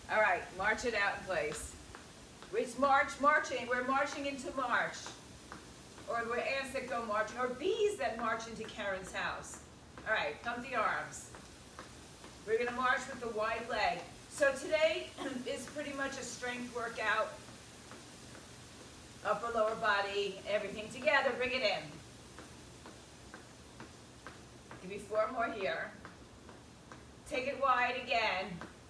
All right, march it out in place. It's marching. We're marching into March. Or we're ants that go marching, or bees that march into Karen's house. All right, pump the arms. We're gonna march with the wide leg. So today is pretty much a strength workout. Upper, lower body, everything together, bring it in. Give me 4 more here. Take it wide again.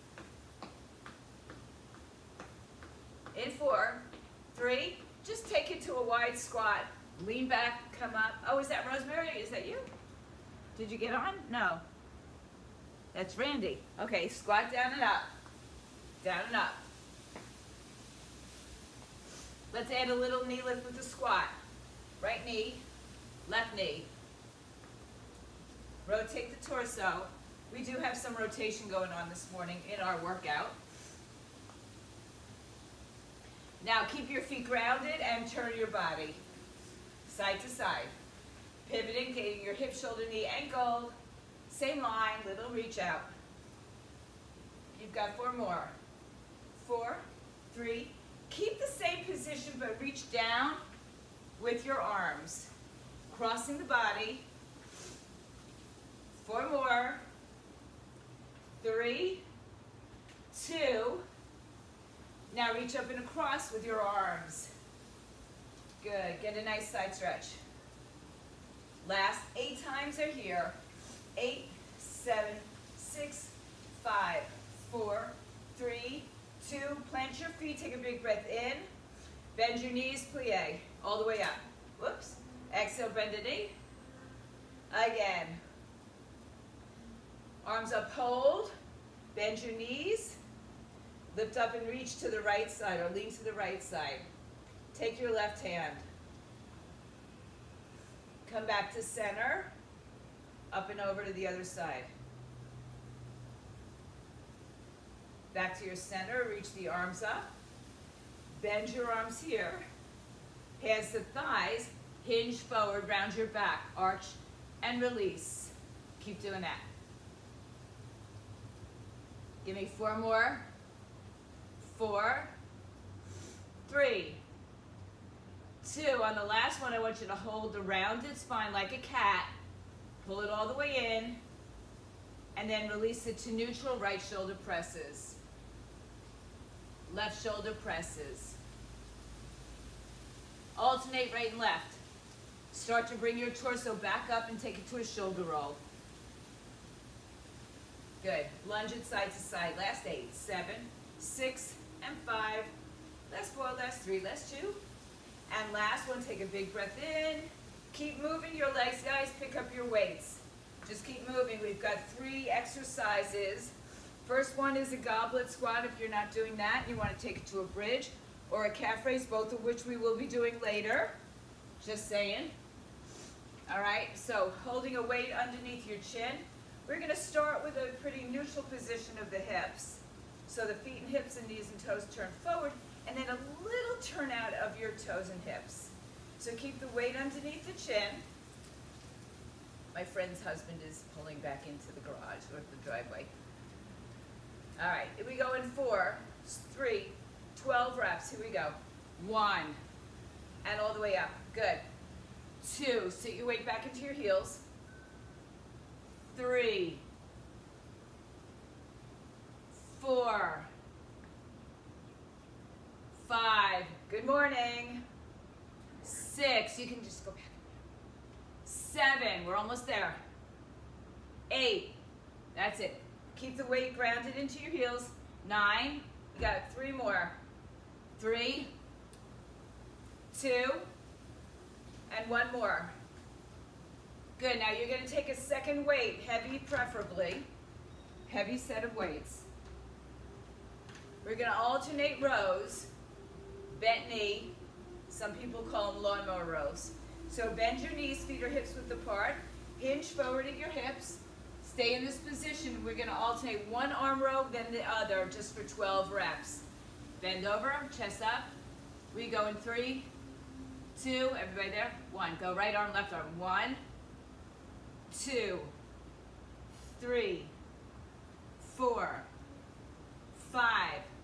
In 4, 3, just take it to a wide squat. Lean back, come up. Oh, is that Rosemary? Is that you? Did you get on? No. That's Randy. Okay, squat down and up. Down and up. Let's add a little knee lift with the squat. Right knee, left knee. Rotate the torso. We do have some rotation going on this morning in our workout. Now keep your feet grounded and turn your body side to side. Pivoting, getting your hip, shoulder, knee, ankle. Same line, little reach out. You've got 4 more. 4, 3. Keep the same position, but reach down with your arms. Crossing the body. 4 more. 3, 2. Now reach up and across with your arms. Good. Get a nice side stretch. Last 8 times are here. 8, 7, 6, 5, 4, 3, 2. Plant your feet. Take a big breath in. Bend your knees. Plie. All the way up. Whoops. Exhale. Bend a knee. Again. Arms up. Hold. Bend your knees. Lift up and reach to the right side or lean to the right side. Take your left hand. Come back to center. Up and over to the other side. Back to your center. Reach the arms up. Bend your arms here. Hands to thighs. Hinge forward. Round your back. Arch and release. Keep doing that. Give me 4 more. 4, 3, 2. On the last one, I want you to hold the rounded spine like a cat. Pull it all the way in. And then release it to neutral. Right shoulder presses. Left shoulder presses. Alternate right and left. Start to bring your torso back up and take it to a shoulder roll. Good. Lunge it side to side. Last 8, 7, 6, and 5. Last 4, last 3, last 2. And last one, take a big breath in. Keep moving your legs, guys. Pick up your weights. Just keep moving. We've got 3 exercises. First one is a goblet squat. If you're not doing that, you want to take it to a bridge or a calf raise, both of which we will be doing later. Just saying. All right, so holding a weight underneath your chin. We're going to start with a pretty neutral position of the hips. So the feet and hips and knees and toes turn forward, and then a little turn out of your toes and hips. So keep the weight underneath the chin. My friend's husband is pulling back into the garage or the driveway. All right, here we go in 4, 3, 12 reps. Here we go. 1, and all the way up. Good. 2, sit your weight back into your heels. 3, 4, 5, good morning. 6, you can just go back. 7, we're almost there. 8, that's it. Keep the weight grounded into your heels. 9, you got 3 more. 3, 2, and 1 more. Good, now you're going to take a second weight, heavy preferably, heavy set of weights. We're going to alternate rows, bent knee, some people call them lawnmower rows. So bend your knees, feet or hips width apart, hinge forward at your hips, stay in this position. We're going to alternate one arm row, then the other, just for 12 reps. Bend over, chest up. We go in 3, 2, everybody there? 1. Go right arm, left arm. 1, 2, 3, 4, 5,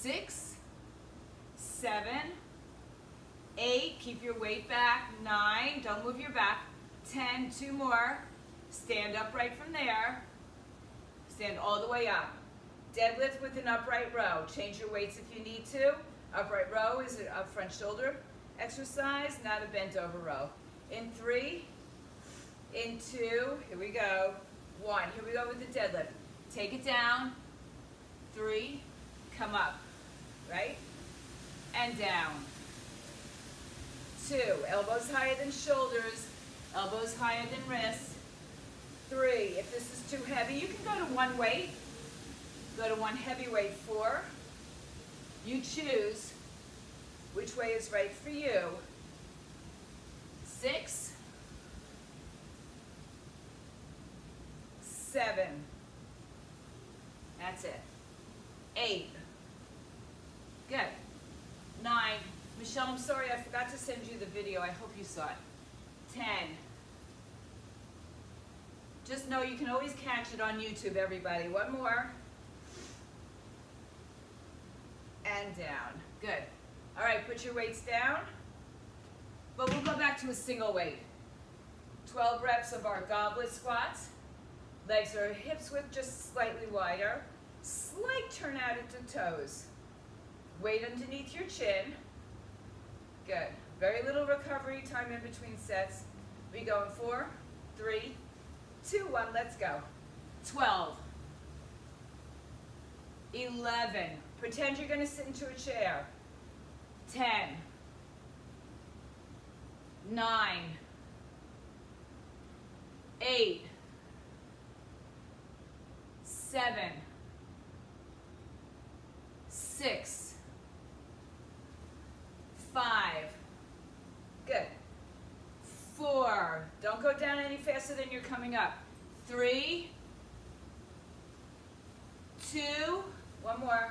6, 7, 8, keep your weight back, 9, don't move your back, 10, 2 more, stand upright from there, stand all the way up. Deadlift with an upright row. Change your weights if you need to. Upright row is a front shoulder exercise, not a bent over row. In 3, in 2, here we go, 1. Here we go with the deadlift. Take it down, 3, come up, right? And down. 2, elbows higher than shoulders, elbows higher than wrists. 3, if this is too heavy, you can go to one weight. Go to one heavy weight. 4, you choose which way is right for you. 6, 7, that's it. 8, good. 9, Michelle, I'm sorry, I forgot to send you the video. I hope you saw it. 10, just know you can always catch it on YouTube, everybody. One more. And down. Good. All right, put your weights down. But we'll go back to a single weight. 12 reps of our goblet squats. Legs are hips width just slightly wider. Slight turn out at the toes. Weight underneath your chin. Good. Very little recovery time in between sets. We go in 4, 3, 2, 1, let's go. 12, 11, pretend you're gonna sit into a chair. 10, 9, 8, 7, 6, 5, good. 4, don't go down any faster than you're coming up. 3, 2, one more,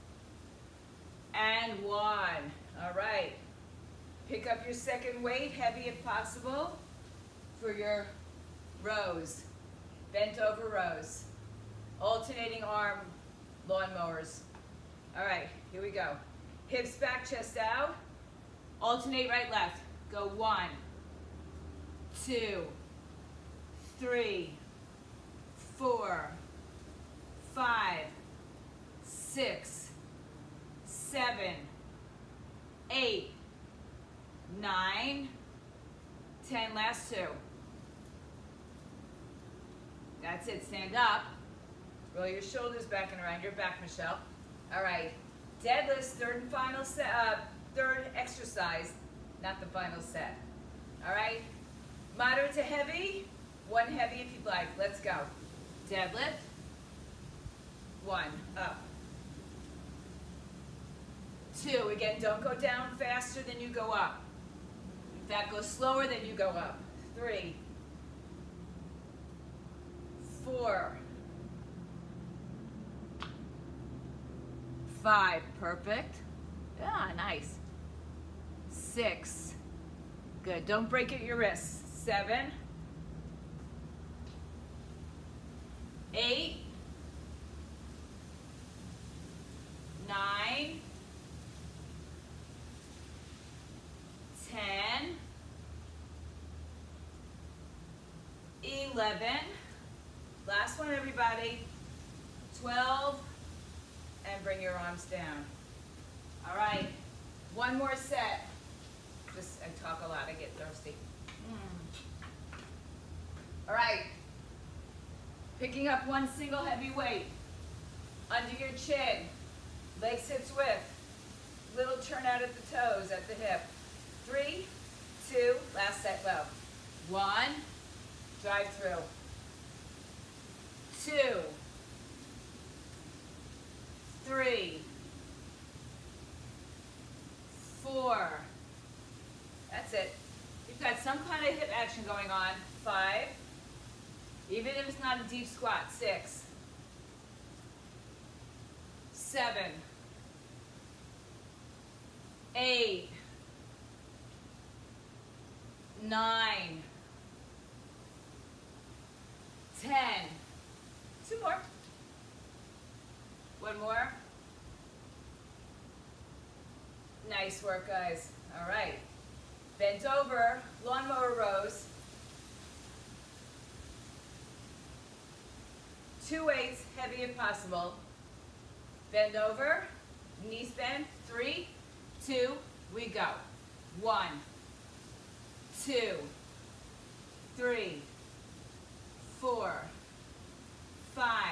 and 1. All right. Pick up your second weight, heavy if possible, for your rows, bent over rows, alternating arm lawnmowers. All right, here we go. Hips back, chest out, alternate right, left. Go 1, 2, 3, 4, 5, 6, 7, 8, 9, 10, last 2. That's it, stand up. Roll your shoulders back and around your back, Michelle. All right, deadlifts, third and final set, third exercise, not the final set. All right, moderate to heavy, 1 heavy if you'd like. Let's go. Deadlift, 1, up. 2, again, don't go down faster than you go up. In fact, go slower than you go up. 3, 4, 5, perfect. Ah, nice. 6, good, don't break at your wrists. 7, 8, 9, 10, 11, last one everybody, 12, and bring your arms down. All right, one more set. Just, I talk a lot, I get thirsty. All right, picking up one single heavy weight, under your chin, legs hips width, little turn out at the toes, at the hip. 3, 2, last set low. 1, drive through. 2, 3, 4, that's it. You've got some kind of hip action going on. 5, even if it's not a deep squat. 6, 7, 8, 9, 10, 2 more, 1 more, Nice work, guys. All right. Bent over, lawnmower rows. 2 weights, heavy if possible. Bend over, knees bend. 3, 2, we go. 1, 2, 3, 4, 5,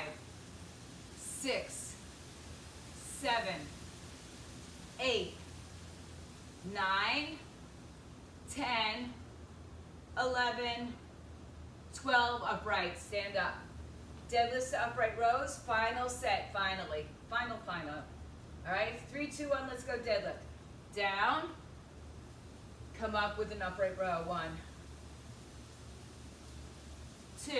6, 7, 8, 9, 10, 11, 12, upright, stand up. Deadlifts to upright rows, final set, finally. Final. All right, 3, 2, 1, let's go deadlift. Down, come up with an upright row. 1, 2.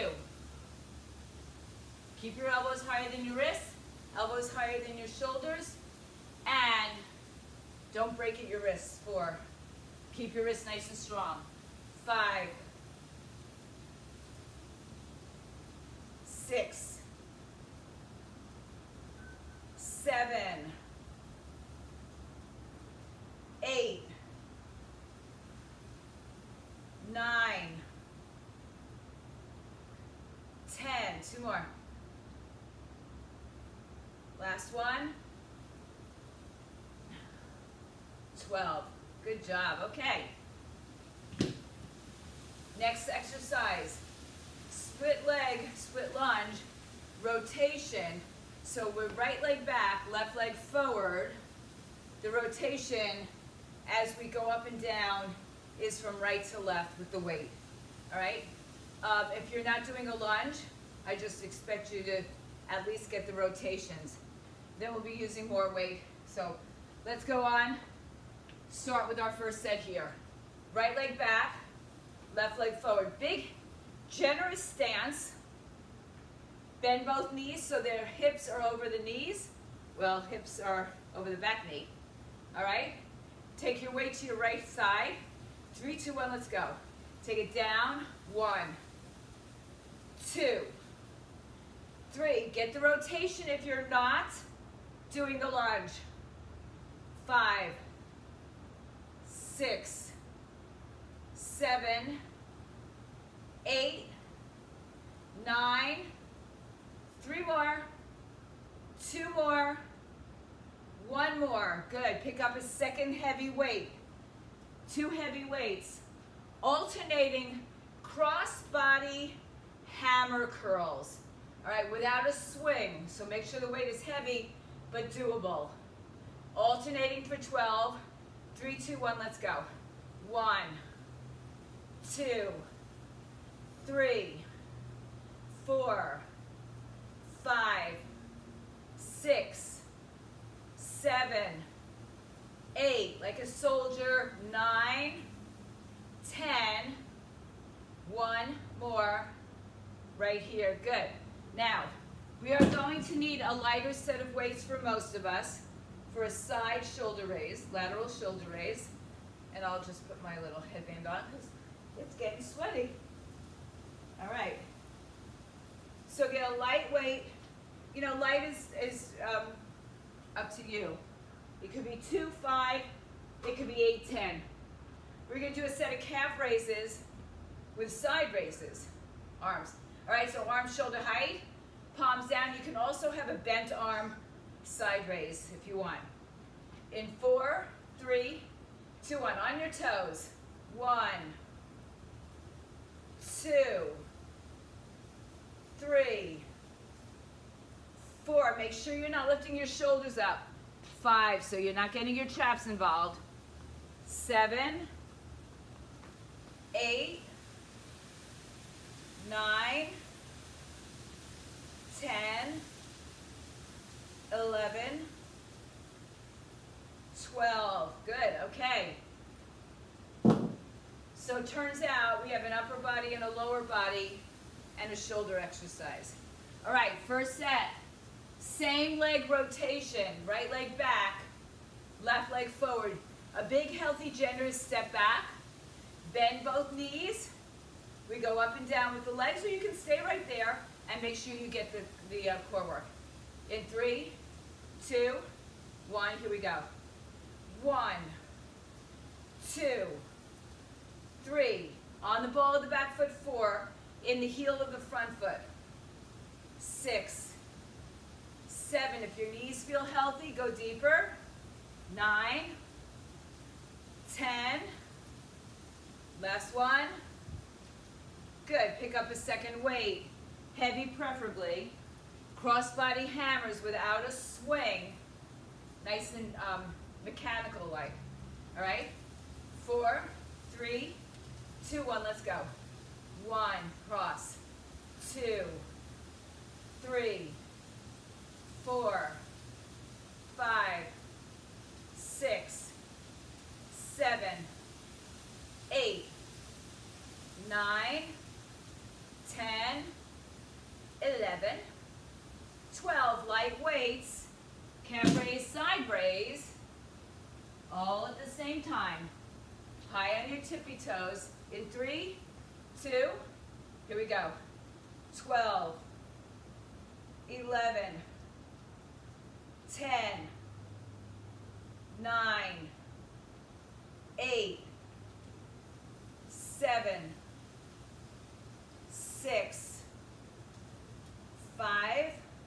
Keep your elbows higher than your wrists, elbows higher than your shoulders, and don't break at your wrists. 4. Keep your wrists nice and strong. 5, 6, 7, 8, 9, 10. 2 more. Last one. 12. Good job. Okay. Next exercise. Split leg, split lunge, rotation. So we're right leg back, left leg forward. The rotation as we go up and down is from right to left with the weight. All right? If you're not doing a lunge, I just expect you to at least get the rotations. Then we'll be using more weight. So let's go on. Start with our first set here. Right leg back, left leg forward. Big, generous stance. Bend both knees so their hips are over the knees. Well, hips are over the back knee. All right? Take your weight to your right side. 3, 2, 1, let's go. Take it down. 1, 2, 3. Get the rotation if you're not doing the lunge. 5, 6, 7, 8, 9, 3 more, 2 more, 1 more. Good. Pick up a second heavy weight. 2 heavy weights. Alternating cross-body hammer curls. All right, without a swing. So make sure the weight is heavy, but doable. Alternating for 12. 3, 2, 1, let's go. 1, 2, 3, 4, 5, 6, 7, 8, like a soldier. 9, 10, 1 more right here. Good. Now, we are going to need a lighter set of weights for most of us for a side shoulder raise, lateral shoulder raise. And I'll just put my little headband on because it's getting sweaty. All right. So get a light weight. You know, light is up to you. It could be 2, 5. It could be 8, 10. We're going to do a set of calf raises with side raises. Arms. All right, so arms shoulder height, palms down. You can also have a bent arm side raise if you want. In 4, 3, 2, 1. On your toes. 1, 2, 3, 4. Make sure you're not lifting your shoulders up. 5, so you're not getting your traps involved. 7, 8, 9, 10, 11, 12. Good, okay. So it turns out we have an upper body and a lower body and a shoulder exercise. All right, first set. Same leg rotation. Right leg back, left leg forward. A big, healthy, generous step back. Bend both knees. We go up and down with the legs, or you can stay right there and make sure you get the core work. In 3, 2, 1, here we go. 1, 2, 3. On the ball of the back foot, 4. In the heel of the front foot. 6, 7. If your knees feel healthy, go deeper. 9, 10. Last one. Good. Pick up a second weight. Heavy preferably. Crossbody hammers without a swing. Nice and mechanical like. All right? 4, 3, 2, 1. Let's go. 1, cross. 2, 3, 4, 5, 6, 7, 8, 9, 10, 11, 12. Light weights. Calf raise, side raise. All at the same time. High on your tippy toes. In 3, 2, here we go. 12, 11, 10, 9, 8, 7, 6, 5,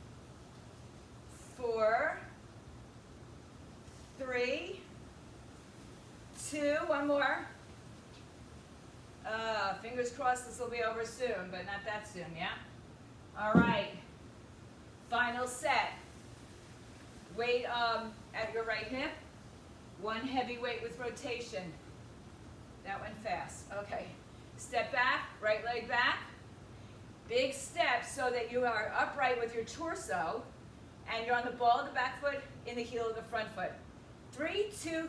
4, 3, 2, one more. Fingers crossed this will be over soon, but not that soon, yeah? All right. Final set. Weight at your right hip. One heavy weight with rotation. That went fast. Okay. Step back, right leg back. Big step so that you are upright with your torso and you're on the ball of the back foot in the heel of the front foot. 3, 2,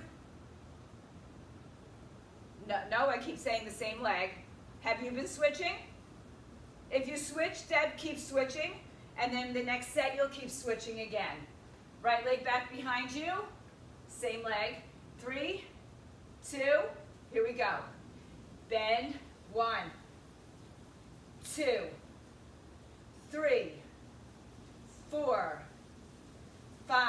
no, I keep saying the same leg. Have you been switching? If you switch, Deb, keep switching. And then the next set, you'll keep switching again. Right leg back behind you. Same leg. 3, 2, here we go. Bend. 1, 2, 3, 4, 5,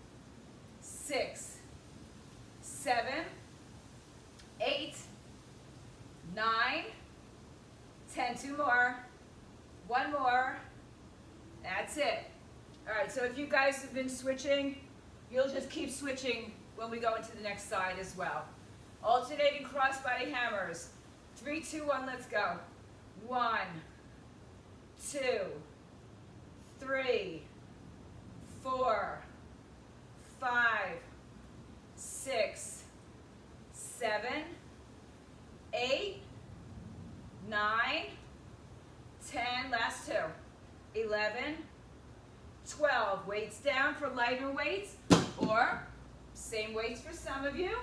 6, 7, 8, 9, 10, 2 more, 1 more, that's it. All right, so if you guys have been switching, you'll just keep switching when we go into the next side as well. Alternating crossbody hammers. 3, 2, 1, let's go. 1, 2, 3, 4, 5, 6, 7, 8, 9, 10, last 2, 11, 12. Weights down for lighter weights, or same weights for some of you.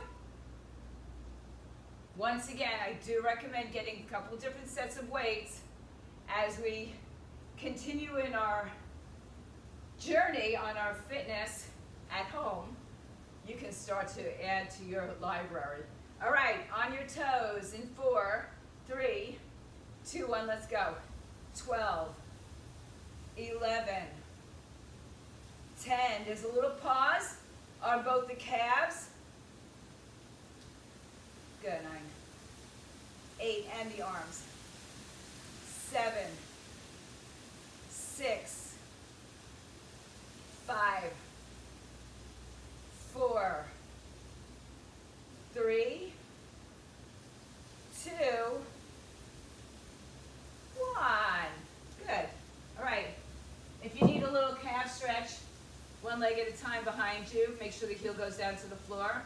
Once again, I do recommend getting a couple different sets of weights as we continue in our journey on our fitness at home. You can start to add to your library. All right, on your toes in 4, 3, 2, 1, let's go. 12, 11, 10. There's a little pause on both the calves. Good, 9, 8, and the arms. 7, 6, 5, 4, 3, 2, 1. Good. All right. If you need a little calf stretch, one leg at a time behind you, make sure the heel goes down to the floor.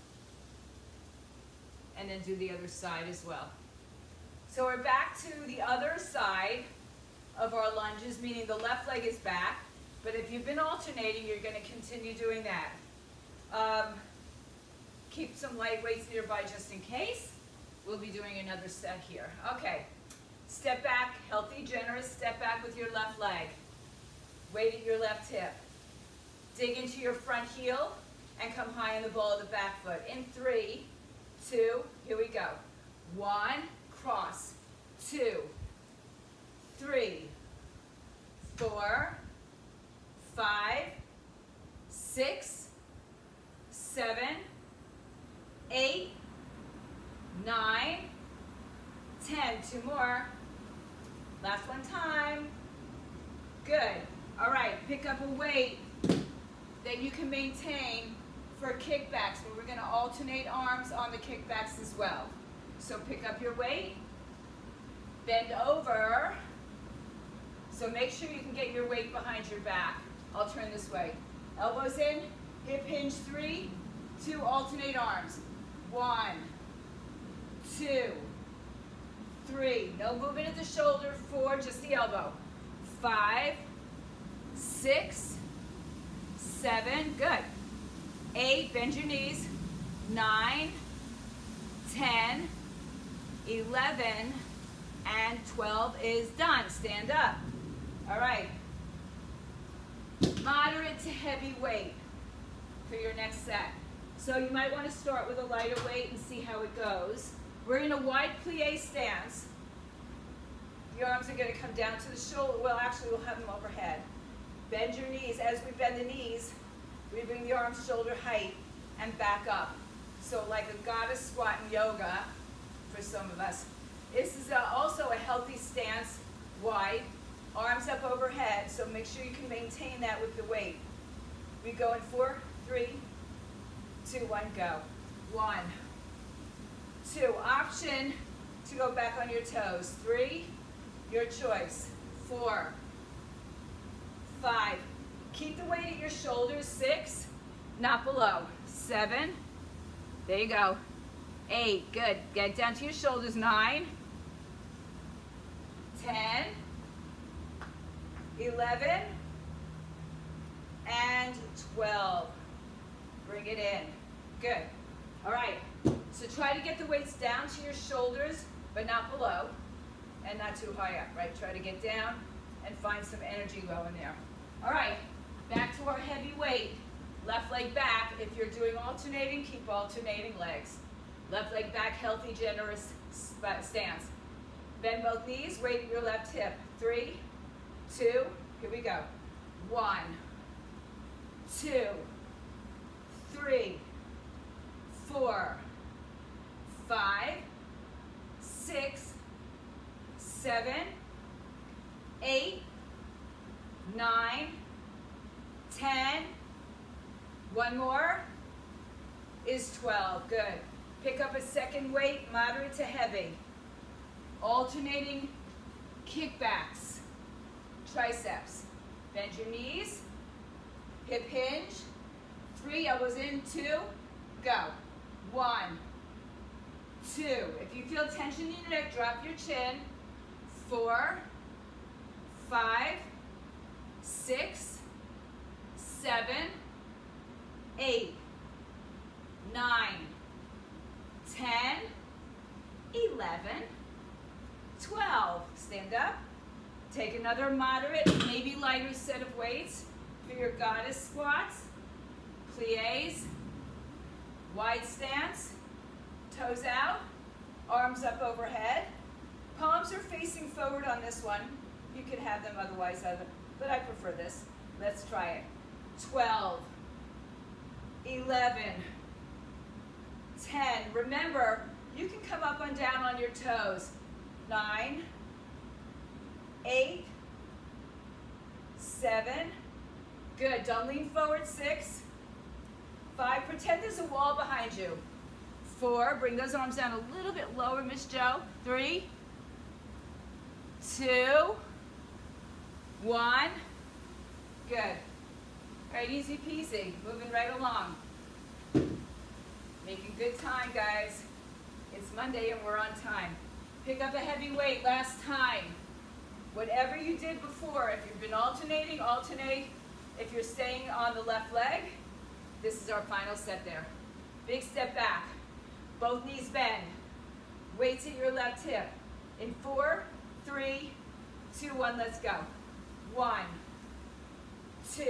And then do the other side as well. So we're back to the other side of our lunges, meaning the left leg is back. But if you've been alternating, you're going to continue doing that. Keep some light weights nearby just in case. We'll be doing another set here. Okay. Step back, healthy, generous step back with your left leg. Weight at your left hip. Dig into your front heel and come high in the ball of the back foot. In 3, 2, here we go. 1, cross. 2, 3, 4, 5, 6, 7, 9, 10. 2 more. Last one time. Good. All right, pick up a weight that you can maintain for kickbacks, but we're going to alternate arms on the kickbacks as well. So pick up your weight, bend over. So make sure you can get your weight behind your back. I'll turn this way. Elbows in, hip hinge 3, 2, alternate arms. 1, 2, 3. No movement at the shoulder. 4, just the elbow. 5, 6, 7, good. 8, bend your knees. 9, 10, 11, and 12 is done. Stand up. All right. Moderate to heavy weight for your next set. So you might want to start with a lighter weight and see how it goes. We're in a wide plie stance. The arms are going to come down to the shoulder. Well, actually, we'll have them overhead. Bend your knees. As we bend the knees, we bring the arms shoulder height and back up. So like a goddess squat in yoga for some of us. This is also a healthy stance, wide. Arms up overhead, so make sure you can maintain that with the weight. We go in 4, 3, 2, 1, go. 1, 2. Option to go back on your toes. 3, your choice. 4, 5. Keep the weight at your shoulders. 6, not below. 7, there you go. 8, good. Get down to your shoulders. 9, 10, 11, and 12. Bring it in. Good. All right. So try to get the weights down to your shoulders, but not below, and not too high up, right? Try to get down and find some energy low in there. All right. Back to our heavy weight. Left leg back. If you're doing alternating, keep alternating legs. Left leg back, healthy, generous stance. Bend both knees, weight at your left hip. 3, 2, here we go. 1, 2, 3, 4, 5, 6, 7, 8, 9, 10. One more is 12. Good. Pick up a second weight, moderate to heavy. Alternating kickbacks. Triceps. Bend your knees. Hip hinge. 3, elbows in. 2, go. 1, 2. If you feel tension in your neck, drop your chin. 4, 5, 6, 7, 8, 9, 10, 11, 12. Stand up. Take another moderate, maybe lighter set of weights for your goddess squats. Plies, wide stance, toes out, arms up overhead. Palms are facing forward on this one. You could have them otherwise, but I prefer this. Let's try it. 12, 11, 10. Remember, you can come up and down on your toes. 9, 8, 7. Good. Don't lean forward. 6, 5. Pretend there's a wall behind you. 4. Bring those arms down a little bit lower, Miss Jo. 3, 2, 1. Good. All right, easy peasy. Moving right along. Making good time, guys. It's Monday and we're on time. Pick up a heavy weight. Last time. Whatever you did before, if you've been alternating, alternate. If you're staying on the left leg, this is our final set there. Big step back. Both knees bend. Weights at your left hip. In 4, 3, 2, 1, let's go. 1, 2,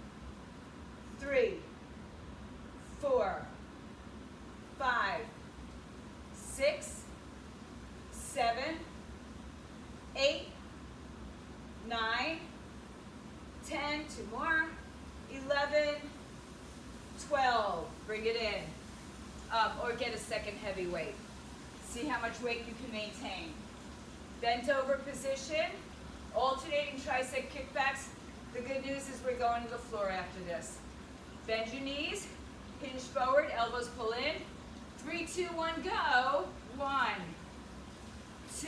3, 4, 5, 6, 7, 8, 9, 10, 2 more, 11, 12. Bring it in. Or get a second heavy weight. See how much weight you can maintain. Bent over position, alternating tricep kickbacks. The good news is we're going to the floor after this. Bend your knees, hinge forward, elbows pull in. 3, 2, 1, go. 1, 2,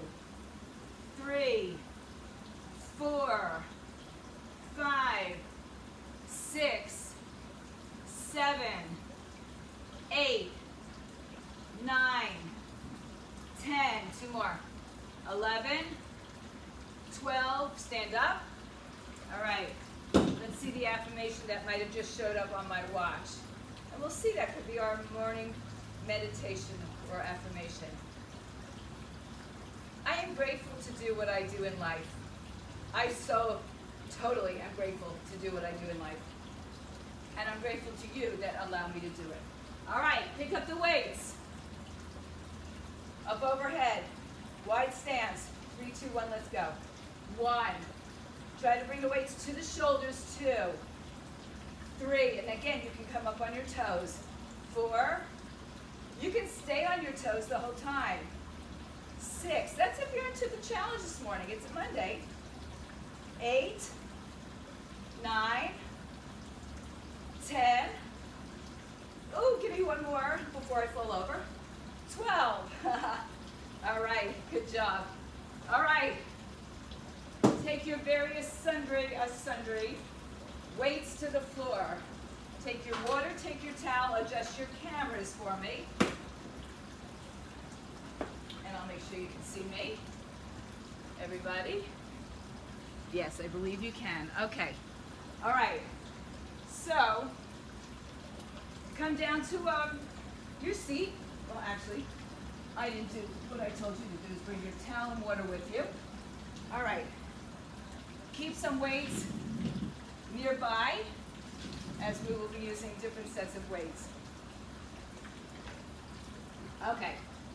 3, 4, 5, 6, 7, 8, 9, 10, 2 more, 11, 12, stand up. All right, let's see the affirmation that might have just showed up on my watch. And we'll see, that could be our morning meditation or affirmation. I am grateful to do what I do in life. I so totally am grateful to do what I do in life. And I'm grateful to you that allow me to do it. All right, pick up the weights. Up overhead, wide stance. 3, 2, 1, let's go. 1, try to bring the weights to the shoulders. 2, 3, and again, you can come up on your toes. 4, you can stay on your toes the whole time. 6, that's if you're into the challenge this morning. It's a Monday. 8, 9, 10. Oh, give me one more before I fall over. 12. All right, good job. All right, take your various sundry weights to the floor. Take your water, take your towel, adjust your cameras for me. And I'll make sure you can see me. Everybody? Yes, I believe you can. Okay. All right. So, come down to your seat. Well, actually, I didn't do what I told you to do, is bring your towel and water with you. All right. Keep some weights nearby, as we will be using different sets of weights. Okay.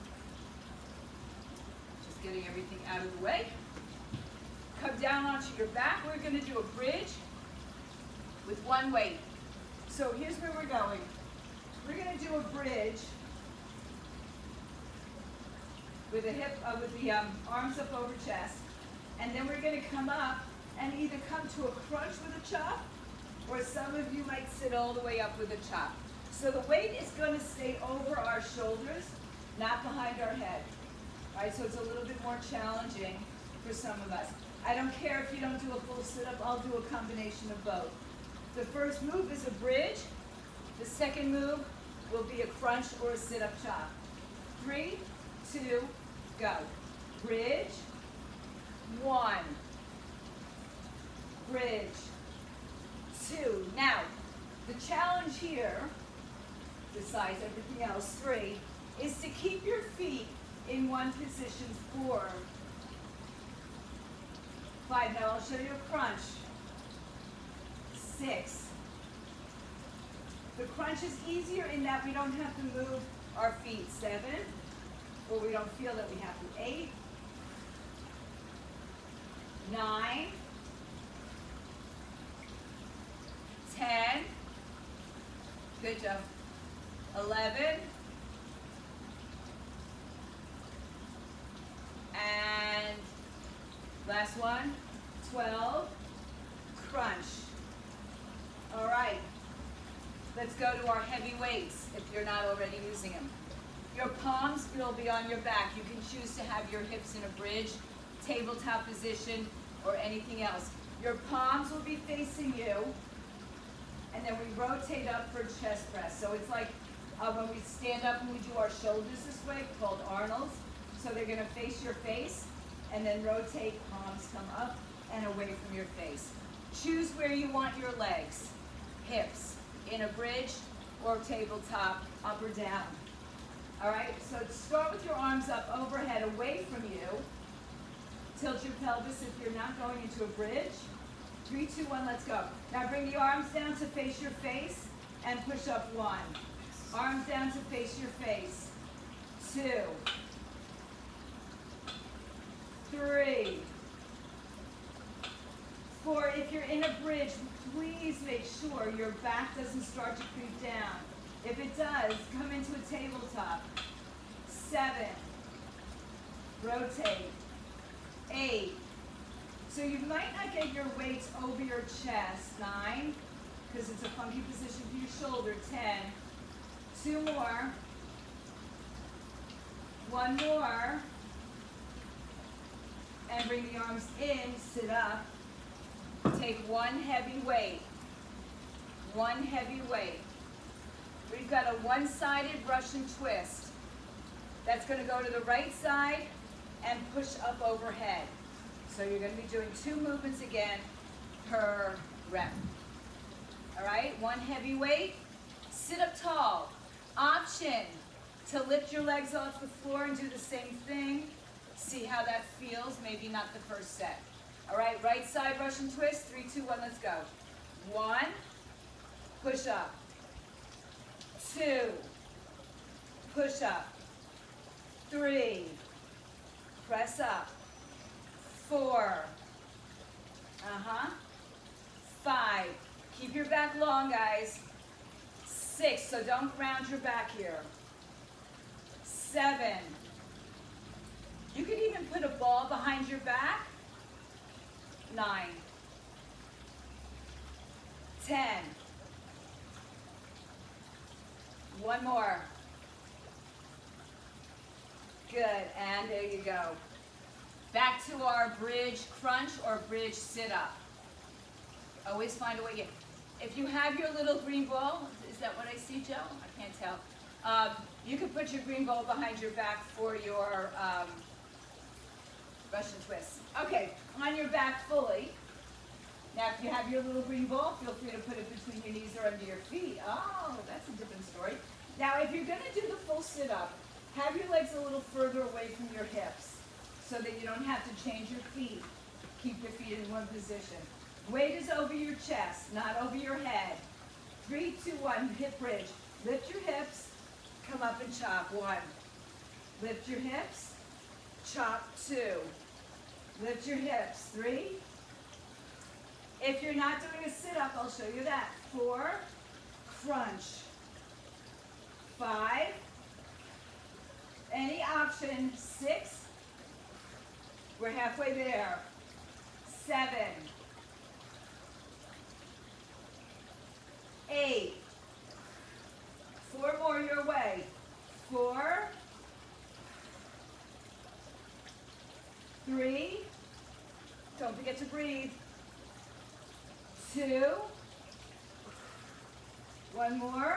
Just getting everything out of the way. Come down onto your back. We're going to do a bridge with one weight. So here's where we're going. We're going to do a bridge with the arms up over chest, and then we're going to come up and either come to a crunch with a chop, or some of you might sit all the way up with a chop. So the weight is going to stay over our shoulders, not behind our head. All right, so it's a little bit more challenging for some of us. I don't care if you don't do a full sit-up, I'll do a combination of both. The first move is a bridge. The second move will be a crunch or a sit-up chop. 3, 2, go. Bridge. 1. Bridge. 2. Now, the challenge here, besides everything else, 3, is to keep your feet in one position. 4. 5. Now I'll show you a crunch. 6. The crunch is easier in that we don't have to move our feet. 7. Or we don't feel that we have to. 8. 9. 10. Good job. 11. And last one. 12. Crunch. All right. Let's go to our heavy weights if you're not already using them. Your palms will be on your back. You can choose to have your hips in a bridge, tabletop position, or anything else. Your palms will be facing you, and then we rotate up for chest press. So it's like when we stand up and we do our shoulders this way, called Arnold's. So they're going to face your face, and then rotate, palms come up and away from your face. Choose where you want your legs, hips, in a bridge or tabletop, up or down. All right, so start with your arms up overhead, away from you. Tilt your pelvis if you're not going into a bridge. 3, 2, 1, let's go. Now bring the arms down to face your face and push up 1. Arms down to face your face. 2. 3. 4. If you're in a bridge, please make sure your back doesn't start to creep down. If it does, come into a tabletop. 7, rotate, 8. So you might not get your weights over your chest, 9, because it's a funky position for your shoulder, 10, 2 more, 1 more, and bring the arms in, sit up, take 1 heavy weight, 1 heavy weight. We've got a one-sided Russian twist. That's going to go to the right side and push up overhead. So you're going to be doing 2 movements again per rep. All right, 1 heavy weight, sit up tall. Option to lift your legs off the floor and do the same thing. See how that feels, maybe not the first set. All right, right side Russian twist, 3, 2, 1, let's go. 1, push up. 2, push up. 3, press up. 4, 5, keep your back long, guys. 6, so don't round your back here. 7, you could even put a ball behind your back. 9, 10, 1 more. Good, and there you go. Back to our bridge crunch or bridge sit-up. Always find a way. If you have your little green ball, is that what I see, Joe? I can't tell. You can put your green ball behind your back for your Russian twist. Okay, on your back fully. Now, if you have your little green ball, feel free to put it between your knees or under your feet. Oh, that's a different story. Now, if you're going to do the full sit-up, have your legs a little further away from your hips so that you don't have to change your feet. Keep your feet in one position. Weight is over your chest, not over your head. 3, 2, 1, hip bridge. Lift your hips, come up and chop. 1. Lift your hips, chop. 2. Lift your hips. 3. If you're not doing a sit-up, I'll show you that. 4, crunch. 5, any option. 6, we're halfway there. 7, 8, 4 more your way. 4, 3, don't forget to breathe. 2, 1 more,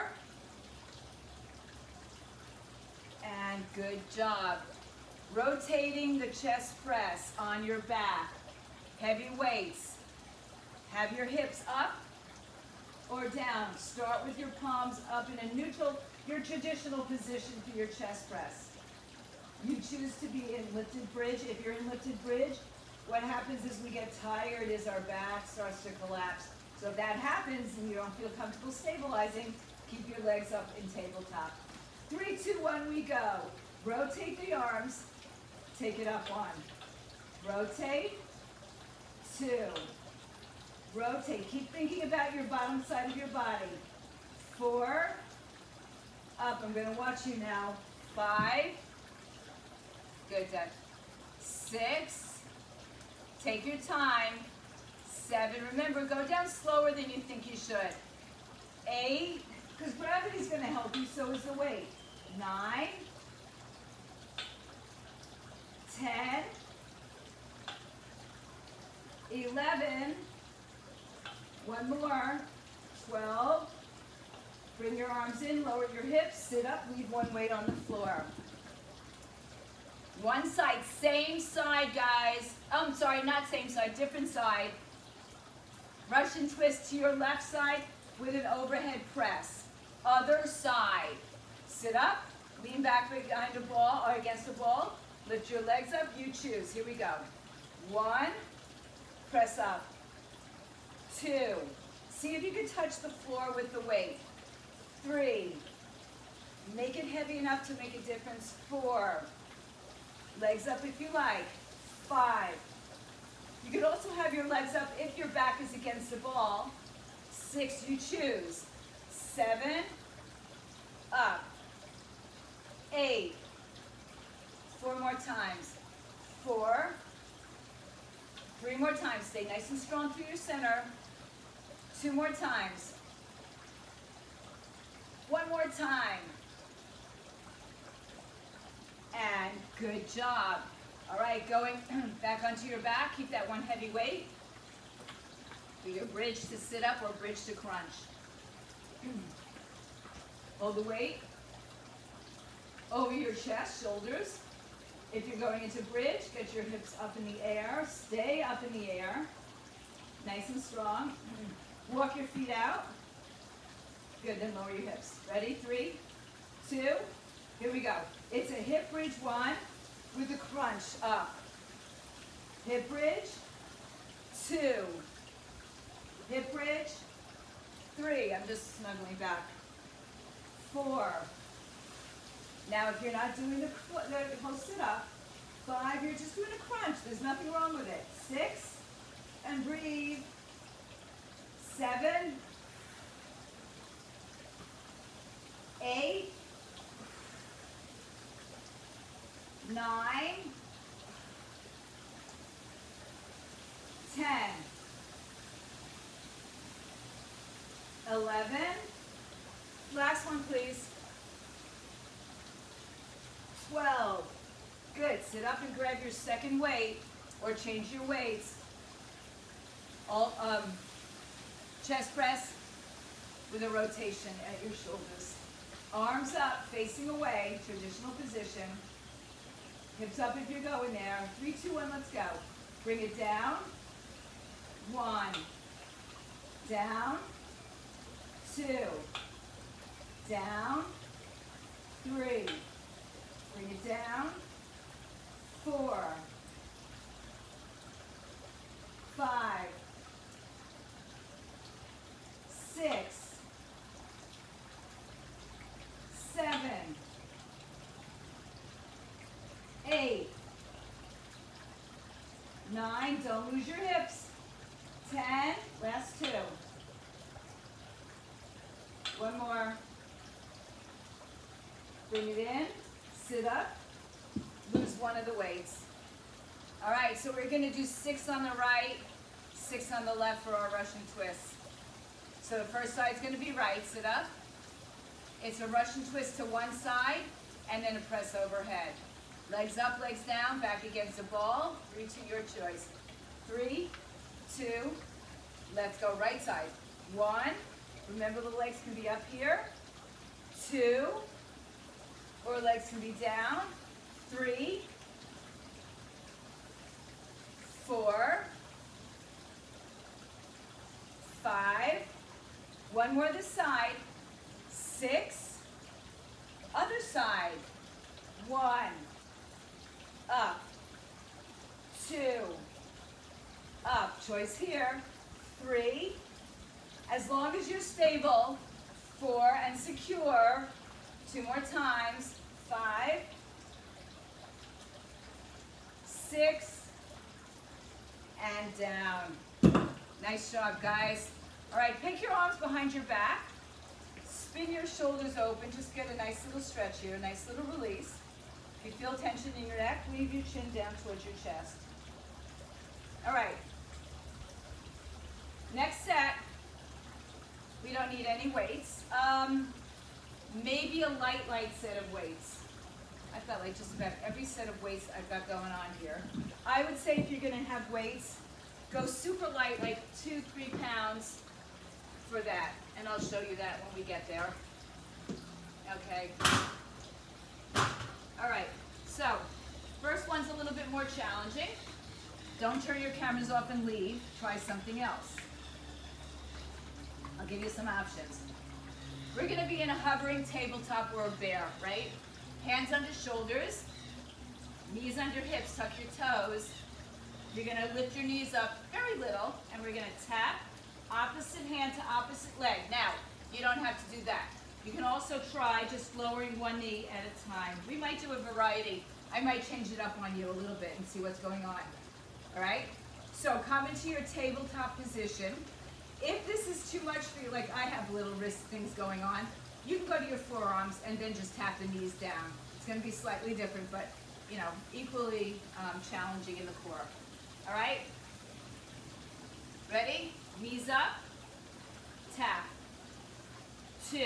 and good job. Rotating the chest press on your back. Heavy weights. Have your hips up or down. Start with your palms up in a neutral, your traditional position for your chest press. You choose to be in lifted bridge. If you're in lifted bridge, what happens is we get tired as our back starts to collapse. So if that happens and you don't feel comfortable stabilizing, keep your legs up in tabletop. 3, 2, 1, we go. Rotate the arms. Take it up. 1. Rotate. 2. Rotate. Keep thinking about your bottom side of your body. 4. Up. I'm going to watch you now. 5. Good, Doug. 6. Take your time. 7. Remember, go down slower than you think you should. 8. Because gravity is going to help you, so is the weight. 9. 10. 11. 1 more. 12. Bring your arms in, lower your hips, sit up, leave 1 weight on the floor. One side, same side, guys. Oh, I'm sorry, not same side, different side. Russian twist to your left side with an overhead press. Other side. Sit up, lean back behind a ball or against a ball. Lift your legs up, you choose. Here we go. 1, press up. 2, see if you can touch the floor with the weight. 3, make it heavy enough to make a difference. 4, legs up if you like. 5, you can also have your legs up if your back is against the ball. 6, you choose. 7, up. 8, 4 more times. 4. 3 more times. Stay nice and strong through your center. 2 more times. 1 more time. And good job. All right, going back onto your back. Keep that one heavy weight. Do your bridge to sit up or bridge to crunch. Hold the weight over your chest, shoulders. If you're going into bridge, get your hips up in the air. Stay up in the air. Nice and strong. Walk your feet out. Good, then lower your hips. Ready? 3, 2, here we go. It's a hip bridge 1 with a crunch up. Hip bridge, 2. Hip bridge, 3. I'm just snuggling back. 4. Now if you're not doing the whole sit up, 5, you're just doing a crunch. There's nothing wrong with it. 6, and breathe. 7, 8, 9, 10, 11, last one please, 12, good, sit up and grab your second weight or change your weights, all chest press with a rotation at your shoulders, arms up, facing away, traditional position, hips up if you're going there, 3, 2, 1, let's go, bring it down, 1, down, 2, down, 3, bring it down, 4, 5, 6, 7, 8, 9, don't lose your hips, 10, last 2. One more. Bring it in, sit up, lose one of the weights. All right, so we're gonna do 6 on the right, 6 on the left for our Russian twist. So the first side's gonna be right, sit up. It's a Russian twist to one side, and then a press overhead. Legs up, legs down, back against the ball, 3 to your choice. 3, 2, let's go right side. 1, remember the legs can be up here. 2, or legs can be down. 3, 4, 5, one more this side, 6, other side, 1, up, 2, up, choice here, 3, as long as you're stable, 4 and secure, 2 more times, 5, 6, and down. Nice job, guys. All right, pick your arms behind your back, spin your shoulders open, just get a nice little stretch here, a nice little release. If you feel tension in your neck, leave your chin down towards your chest. All right, next set, we don't need any weights. Maybe a light set of weights. I've got like just about every set of weights I've got going on here. I would say if you're gonna have weights, go super light, like 2-3 pounds for that. And I'll show you that when we get there. Okay. All right, so first one's a little bit more challenging. Don't turn your cameras off and leave. Try something else. I'll give you some options. We're gonna be in a hovering tabletop or a bear, right? Hands under shoulders, knees under hips, tuck your toes. You're gonna lift your knees up very little, and we're gonna tap opposite hand to opposite leg. Now, you don't have to do that. You can also try just lowering one knee at a time. We might do a variety. I might change it up on you a little bit and see what's going on. All right? So come into your tabletop position. If this is too much for you, like I have little wrist things going on, you can go to your forearms and then just tap the knees down. It's gonna be slightly different, but equally challenging in the core. All right? Ready? Knees up, tap. 2,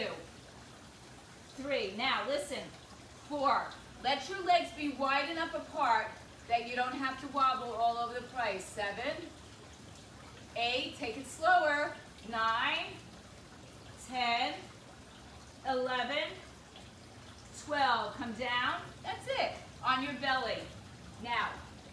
3. Now listen. 4. Let your legs be wide enough apart that you don't have to wobble all over the place. 7, 8. Take it slower. 9, 10, 11, 12. Come down. That's it. On your belly. Now,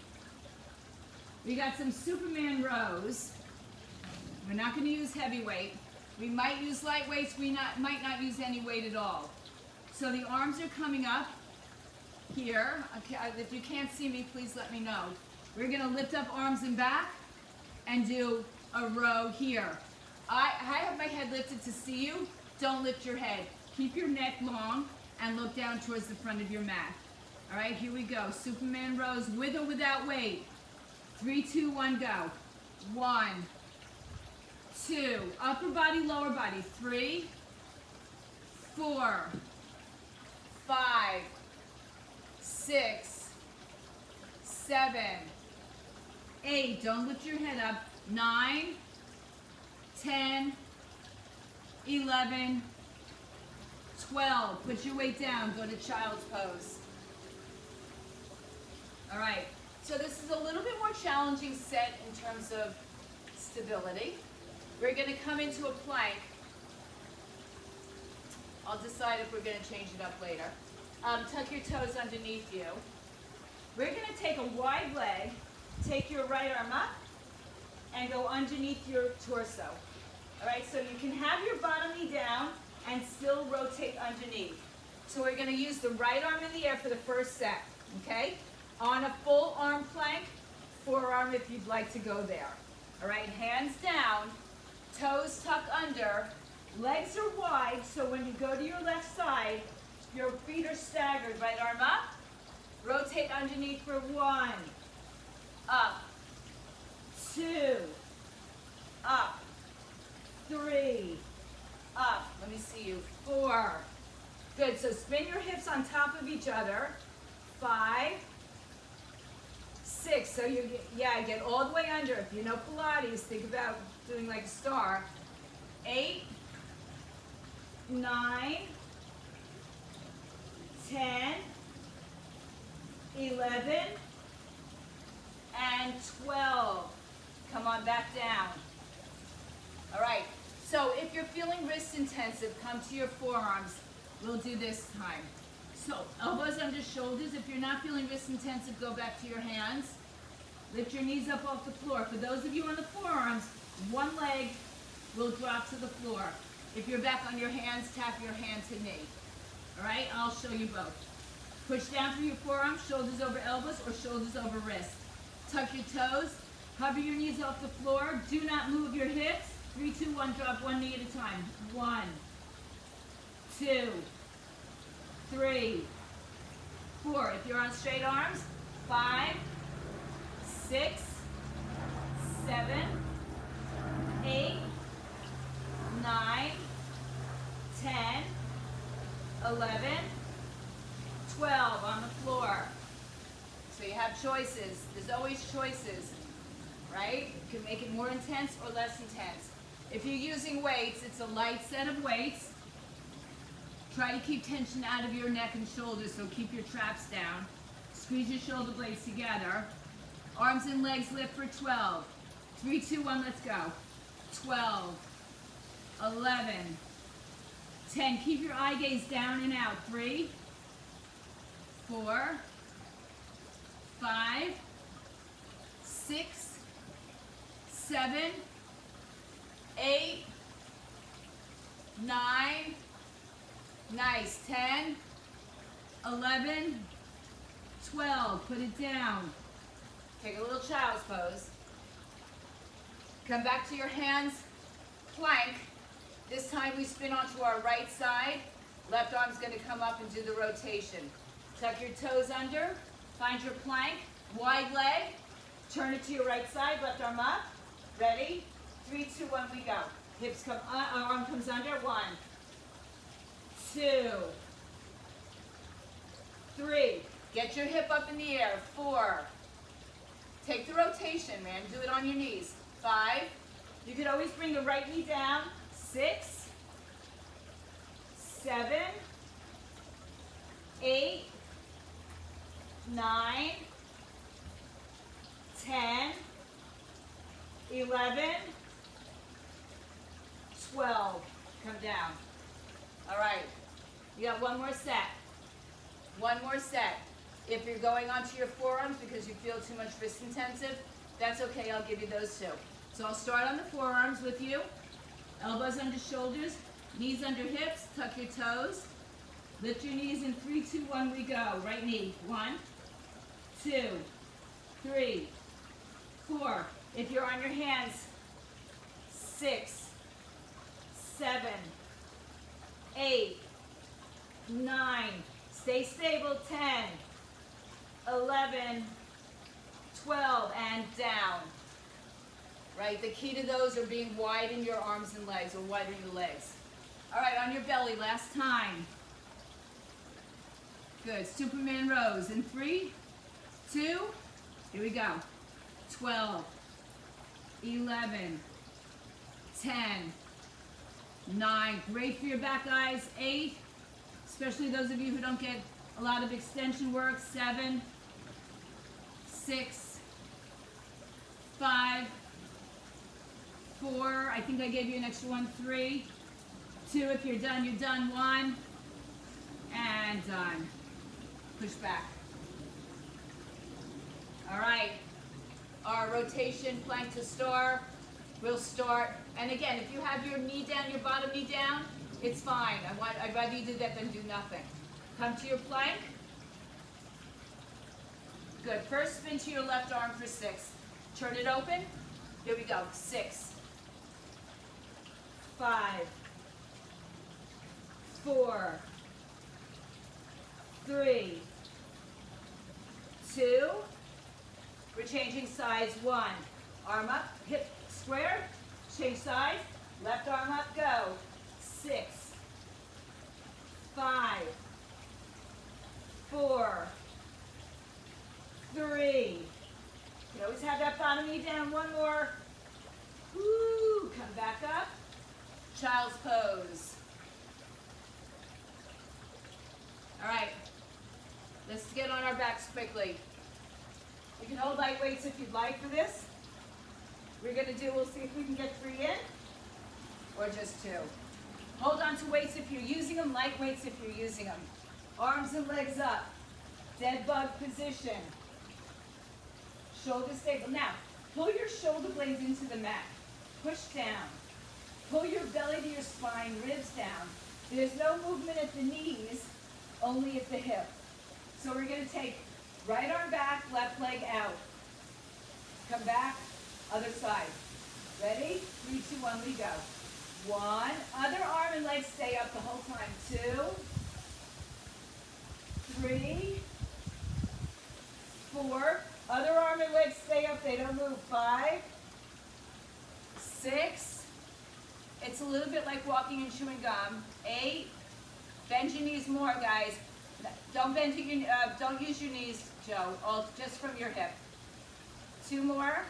we got some Superman rows. We're not going to use heavy weight. We might use light weights. We might not use any weight at all. So the arms are coming up here. Okay, if you can't see me, please let me know. We're going to lift up arms and back and do a row here. I have my head lifted to see you. Don't lift your head. Keep your neck long and look down towards the front of your mat. All right, here we go. Superman rows with or without weight. 3, 2, 1, go. 1, 2, upper body, lower body. 3, 4, 5, 6, 7, 8. Don't lift your head up. 9, 10, 11, 12. Put your weight down. Go to child's pose. All right. So this is a little bit more challenging set in terms of stability. We're going to come into a plank. I'll decide if we're going to change it up later. Tuck your toes underneath you. We're going to take a wide leg, take your right arm up, and go underneath your torso. All right, so you can have your bottom knee down and still rotate underneath. So we're going to use the right arm in the air for the first set, okay? On a full arm plank, forearm if you'd like to go there. All right, hands down, toes tuck under, legs are wide, so when you go to your left side, your feet are staggered. Right arm up, rotate underneath for 1, up, 2, up, 3, up. Let me see you. 4. Good. So spin your hips on top of each other. 5, 6. So you get all the way under. If you know Pilates, think about doing like a star. 8, 9, 10, 11, and 12. Come on back down. All right. So if you're feeling wrist intensive, come to your forearms. We'll do this time. So elbows under shoulders. If you're not feeling wrist intensive, go back to your hands. Lift your knees up off the floor. For those of you on the forearms, one leg will drop to the floor. If you're back on your hands, tap your hand to knee. All right, I'll show you both. Push down through your forearms, shoulders over elbows or shoulders over wrists. Tuck your toes, hover your knees off the floor. Do not move your hips. 3, 2, 1, drop one knee at a time. 1, 2, 3, 4. If you're on straight arms, 5, 6, 7, 8, 9, 10, 11, 12 on the floor. So you have choices. There's always choices, right? You can make it more intense or less intense. If you're using weights, it's a light set of weights. Try to keep tension out of your neck and shoulders, so keep your traps down. Squeeze your shoulder blades together. Arms and legs lift for 12. 3, 2, 1, let's go. 12, 11, 10. Keep your eye gaze down and out. 3, 4, 5, 6, 7, 8, 9, nice, 10, 11, 12. Put it down. Take a little child's pose. Come back to your hands, plank. This time we spin onto our right side. Left arm's going to come up and do the rotation. Tuck your toes under, find your plank, wide leg, turn it to your right side, left arm up. Ready? 3, 2, 1, we go. Hips come up, arm comes under. 1, 2, 3, Get your hip up in the air. 4. Take the rotation, man. Do it on your knees. 5. You could always bring the right knee down. 6, 7, 8, 9, 10, 11, 12. Come down. All right. You got one more set. One more set. If you're going onto your forearms because you feel too much wrist intensive, that's okay. I'll give you those too. So I'll start on the forearms with you. Elbows under shoulders, knees under hips, tuck your toes. Lift your knees in 3, 2, 1, we go. Right knee. 1, 2, 3, 4. If you're on your hands, 6, 7, 8, 9. Stay stable. 10, 11, 12, and down. Right? The key to those are being wide in your arms and legs, or wide in your legs. All right, on your belly, last time. Good. Superman rows in 3, 2, here we go. 12, 11, 10, 9. Great for your back, guys. 8, especially those of you who don't get a lot of extension work. 7, 6, 5, 4, I think I gave you an extra one. 3, 2, if you're done, you're done. 1, and done. Push back. All right, our rotation plank to star will start. And again, if you have your knee down, your bottom knee down, it's fine. I'd rather you do that than do nothing. Come to your plank. Good. First spin to your left arm for 6. Turn it open. Here we go. 6, 5, 4, 3, 2. We're changing sides. 1. Arm up, hip square. Change sides. Left arm up, go. 6, 5, 4, 3. You always have that bottom knee down. 1 more. Woo. Come back up. Child's pose. All right. Let's get on our backs quickly. You can hold light weights if you'd like for this. We're going to do, we'll see if we can get 3 in, or just 2. Hold on to weights if you're using them, light weights if you're using them. Arms and legs up. Dead bug position. Shoulder stable. Now, pull your shoulder blades into the mat. Push down. Pull your belly to your spine, ribs down. There's no movement at the knees, only at the hip. So we're going to take right arm back, left leg out. Come back, other side. Ready? 3, 2, 1, we go. 1. Other arm and leg stay up the whole time. 2, 3, 4. Other arm and leg stay up, they don't move. 5, 6. It's a little bit like walking and chewing gum. 8. Bend your knees more, guys. Don't bend your, don't use your knees, Joe. All just from your hip. 2 more.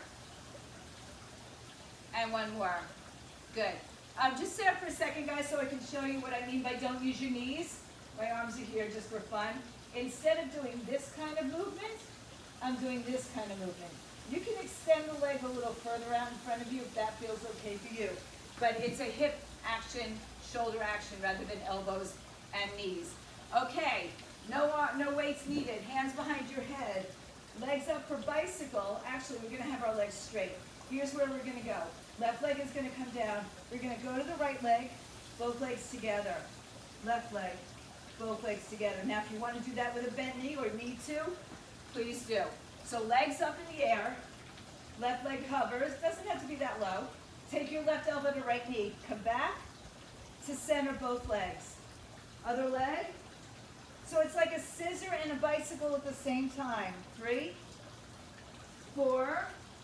And 1 more. Good. Just sit up for a second, guys, so I can show you what I mean by don't use your knees. My arms are here just for fun. Instead of doing this kind of movement, I'm doing this kind of movement. You can extend the leg a little further out in front of you if that feels okay for you. But it's a hip action, shoulder action, rather than elbows and knees. Okay, no weights needed. Hands behind your head. Legs up for bicycle. Actually, we're going to have our legs straight. Here's where we're going to go. Left leg is going to come down. We're going to go to the right leg, both legs together. Left leg, both legs together. Now, if you want to do that with a bent knee or need to, please do. So legs up in the air. Left leg hovers. Doesn't have to be that low. Take your left elbow to right knee. Come back to center both legs. Other leg. So it's like a scissor and a bicycle at the same time. 3, 4,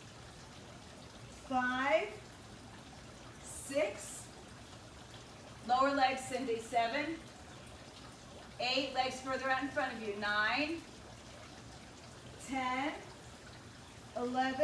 5, 6. Lower legs, Cindy. 7, 8. Legs further out in front of you. 9, 10, 11,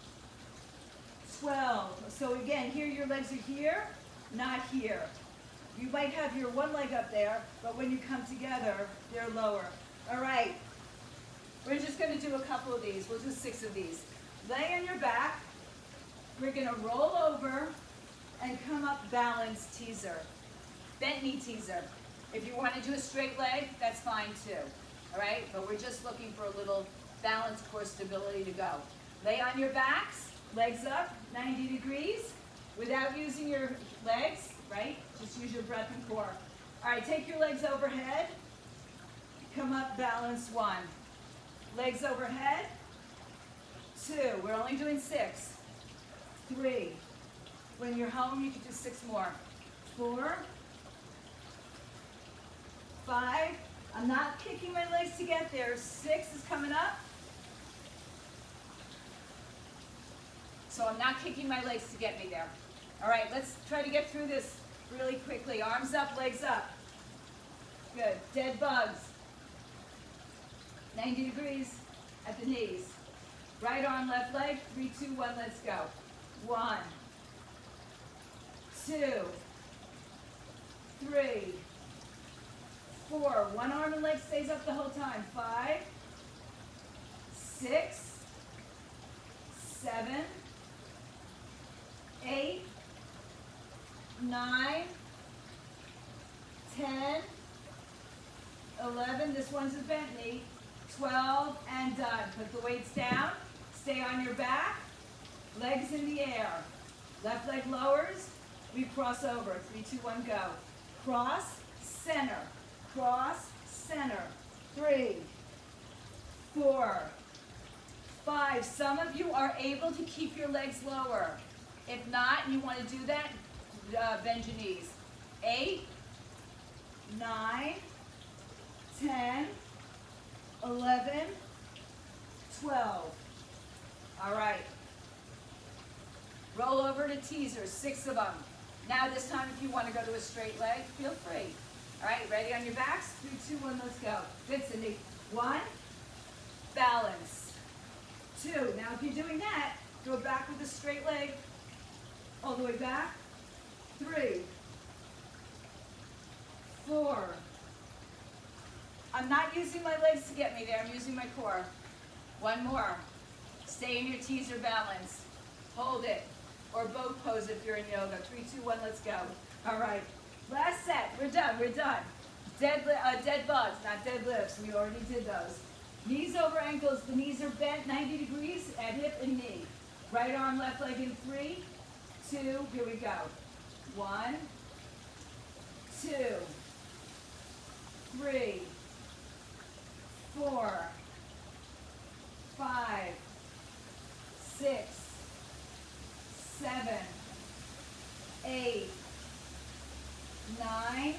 12. So again, here your legs are here, not here. You might have your one leg up there, but when you come together, they're lower. All right, we're just gonna do a couple of these. We'll do 6 of these. Lay on your back. We're gonna roll over and come up balance teaser. Bent knee teaser. If you wanna do a straight leg, that's fine too. All right, but we're just looking for a little balance, core stability to go. Lay on your backs, legs up, 90 degrees, without using your legs, right? Just use your breath and core. All right, take your legs overhead, come up, balance 1. Legs overhead, 2. We're only doing 6. 3. When you're home, you can do 6 more. 4. 5. I'm not kicking my legs to get there. 6 is coming up. So I'm not kicking my legs to get me there. All right, let's try to get through this really quickly. Arms up, legs up. Good. Dead bugs. 90 degrees at the knees. Right arm, left leg. 3, 2, 1, let's go. 1, 2, 3, 4. One arm and leg stays up the whole time. 5, 6, 7, 8, 9, 10, 11. This one's a bent knee. 12 and done. Put the weights down. Stay on your back. Legs in the air. Left leg lowers. We cross over. 3, 2, 1, go. Cross, center. Cross, center. 3, 4, 5. Some of you are able to keep your legs lower. If not, and you want to do that, bend your knees. 8, 9, 10, 11, 12. All right. Roll over to teasers, 6 of them. Now this time, if you want to go to a straight leg, feel free. All right, ready on your backs? 3, 2, 1, let's go. Good, Cindy. 1, balance. 2, now if you're doing that, go back with a straight leg, all the way back. 3, 4. I'm not using my legs to get me there, I'm using my core. 1 more. Stay in your teaser balance. Hold it. Or boat pose if you're in yoga. 3, 2, 1, let's go. All right. Last set. We're done. We're done. Dead bugs, not deadlifts. We already did those. Knees over ankles. The knees are bent 90 degrees at hip and knee. Right arm, left leg in 3, 2. Here we go. 1, 2, 3, 4, 5, 6, 7, 8, 9,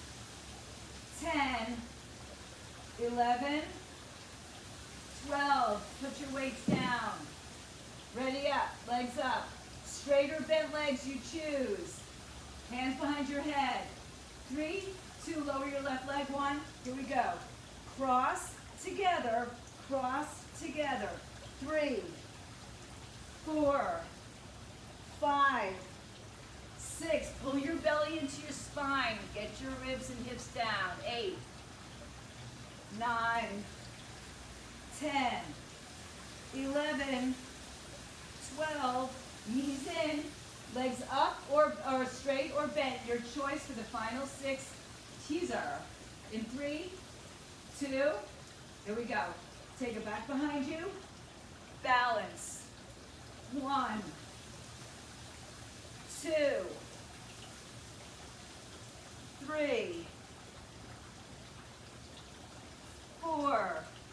10, 11, 12. Put your weights down. Ready up, legs up. Straight or bent legs, you choose. Hands behind your head. 3, 2, lower your left leg. 1, here we go. Cross together, cross together. 3, 4, 5, 6. Pull your belly into your spine. Get your ribs and hips down. 8, 9, 10, 11, 12. Knees in, legs up or straight or bent. Your choice for the final 6 teaser. In 3, 2, here we go. Take it back behind you. Balance. 1, 2, 3, 4,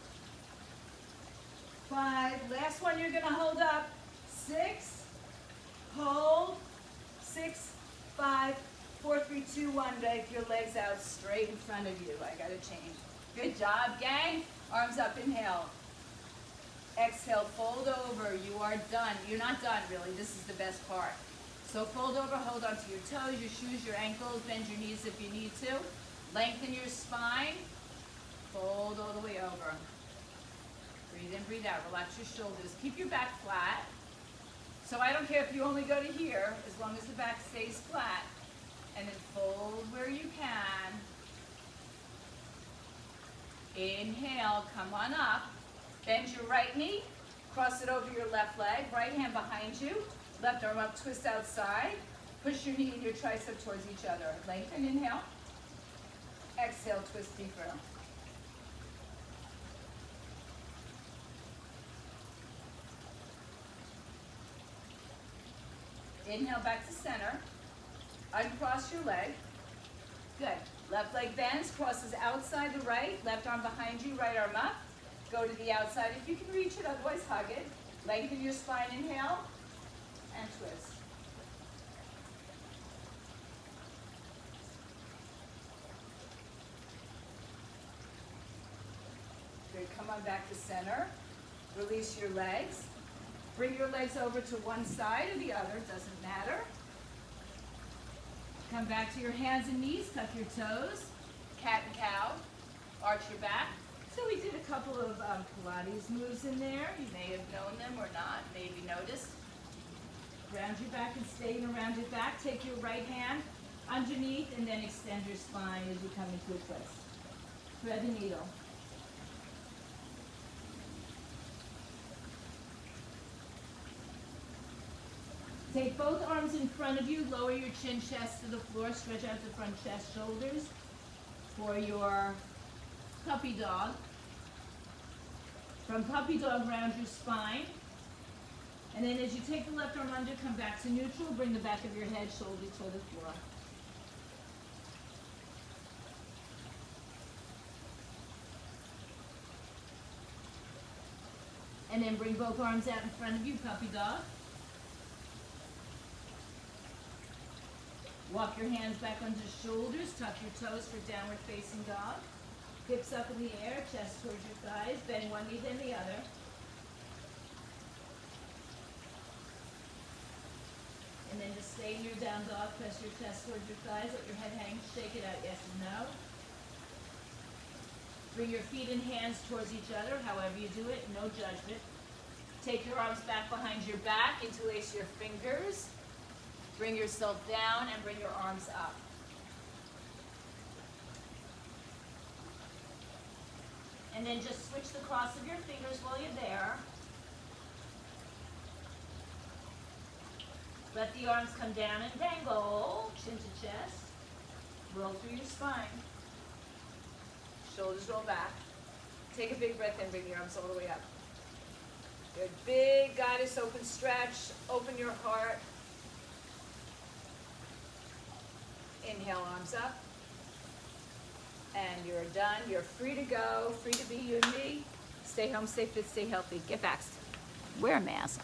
5. Last one you're going to hold up. 6. Hold. 6, 5, 4, 3, 2, 1. Take your legs out straight in front of you. I got to change. Good job, gang. Arms up. Inhale. Exhale. Fold over. You are done. You're not done, really. This is the best part. So fold over. Hold onto your toes, your shoes, your ankles. Bend your knees if you need to. Lengthen your spine. Fold all the way over. Breathe in, breathe out. Relax your shoulders. Keep your back flat. So I don't care if you only go to here, as long as the back stays flat. And then fold where you can. Inhale, come on up. Bend your right knee. Cross it over your left leg. Right hand behind you. Left arm up, twist outside. Push your knee and your tricep towards each other. Lengthen, inhale. Exhale, twist deeper. Inhale back to center. Uncross your leg. Good. Left leg bends, crosses outside the right. Left arm behind you, right arm up. Go to the outside if you can reach it, otherwise hug it. Lengthen your spine, inhale, and twist. Good, come on back to center. Release your legs. Bring your legs over to one side or the other, doesn't matter. Come back to your hands and knees, tuck your toes, cat and cow, arch your back. So we did a couple of Pilates moves in there. You may have known them or not, maybe noticed. Round your back and stay in a rounded back. Take your right hand underneath and then extend your spine as you come into a twist. Thread the needle. Take both arms in front of you, lower your chin, chest to the floor, stretch out the front chest, shoulders for your puppy dog. From puppy dog, round your spine. And then as you take the left arm under, come back to neutral, bring the back of your head, shoulders to the floor. And then bring both arms out in front of you, puppy dog. Walk your hands back under shoulders, tuck your toes for downward facing dog. Hips up in the air, chest towards your thighs, bend one knee then the other. And then just stay in your down dog, press your chest towards your thighs, let your head hang, shake it out, yes and no. Bring your feet and hands towards each other, however you do it, no judgment. Take your arms back behind your back, interlace your fingers. Bring yourself down and bring your arms up. And then just switch the cross of your fingers while you're there. Let the arms come down and dangle, chin to chest. Roll through your spine. Shoulders roll back. Take a big breath in, bring your arms all the way up. Good, big goddess open stretch, open your heart. Inhale, arms up. And you're done. You're free to go, free to be you and me. Stay home, stay fit, stay healthy. Get vaxxed. Wear a mask.